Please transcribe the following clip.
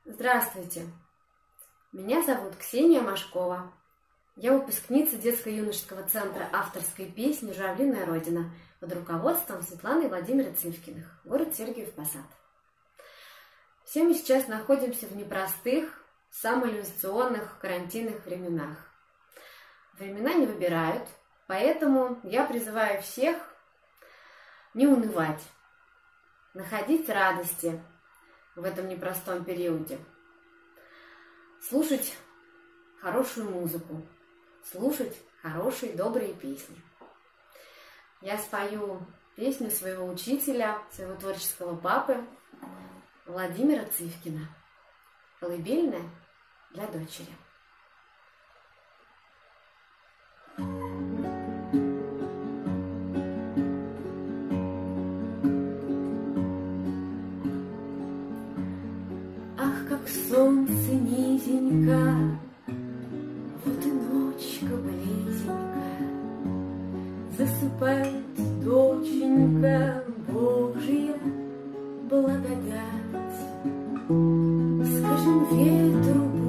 Здравствуйте! Меня зовут Ксения Машкова. Я выпускница детско-юношеского центра авторской песни «Журавлиная Родина» под руководством Светланы и Владимира Цивкиных, город Сергиев Посад. Все мы сейчас находимся в непростых, самоизоляционных, карантинных временах. Времена не выбирают, поэтому я призываю всех не унывать, находить радости в этом непростом периоде, слушать хорошую музыку, слушать хорошие, добрые песни. Я спою песню своего учителя, своего творческого папы Владимира Цивкина «Колыбельная для дочери». Ах, как солнце низенько, вот и ночка близенько, засыпает доченька Божья благодать. Скажем ветру